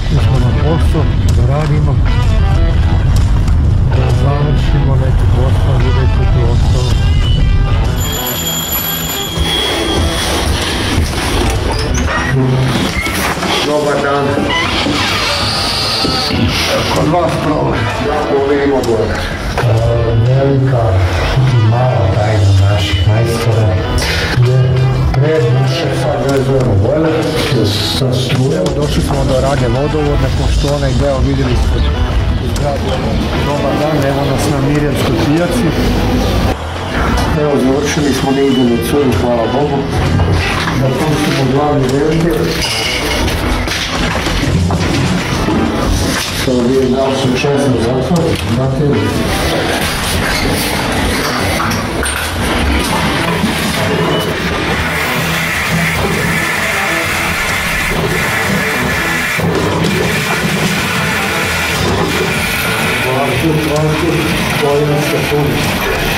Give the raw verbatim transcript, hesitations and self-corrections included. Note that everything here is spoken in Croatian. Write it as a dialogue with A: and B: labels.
A: Došli smo na posao da radimo, da završimo neki posao, vidjeti tu ostalo.
B: Dobar dan. Kod vas problem. Jako vidimo gore.
A: Velika i mala tajna naših majstora je predniče sad vezujemo bojler sa struje. Evo došli smo do radnje vodovodne, pošto onaj deo vidjeli ste izgradio. Dobar dan, evo nas na Mirjanskoj pijaci. Evo završili smo negdje na curu, hvala Bogu. Da pustimo glavni ventil. Sada vidim da li su često zatvori, znate li? Hvala tu, hvala tu, hvala tu.